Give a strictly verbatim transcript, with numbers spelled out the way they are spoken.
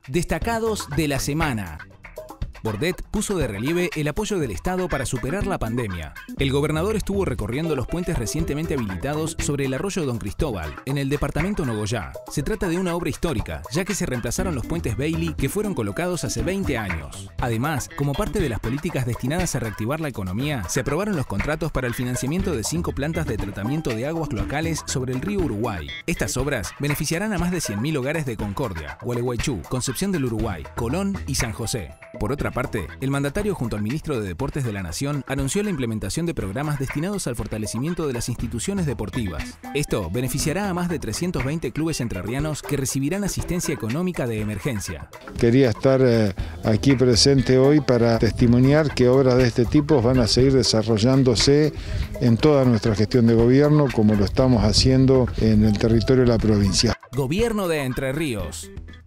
Destacados de la semana. Bordet puso de relieve el apoyo del Estado para superar la pandemia. El gobernador estuvo recorriendo los puentes recientemente habilitados sobre el arroyo Don Cristóbal, en el departamento Nogoyá. Se trata de una obra histórica, ya que se reemplazaron los puentes Bailey que fueron colocados hace veinte años. Además, como parte de las políticas destinadas a reactivar la economía, se aprobaron los contratos para el financiamiento de cinco plantas de tratamiento de aguas cloacales sobre el río Uruguay. Estas obras beneficiarán a más de cien mil hogares de Concordia, Gualeguaychú, Concepción del Uruguay, Colón y San José. Por otra parte, el mandatario junto al ministro de Deportes de la Nación anunció la implementación de programas destinados al fortalecimiento de las instituciones deportivas. Esto beneficiará a más de trescientos veinte clubes entrerrianos que recibirán asistencia económica de emergencia. Quería estar eh, aquí presente hoy para testimoniar que obras de este tipo van a seguir desarrollándose en toda nuestra gestión de gobierno, como lo estamos haciendo en el territorio de la provincia. Gobierno de Entre Ríos.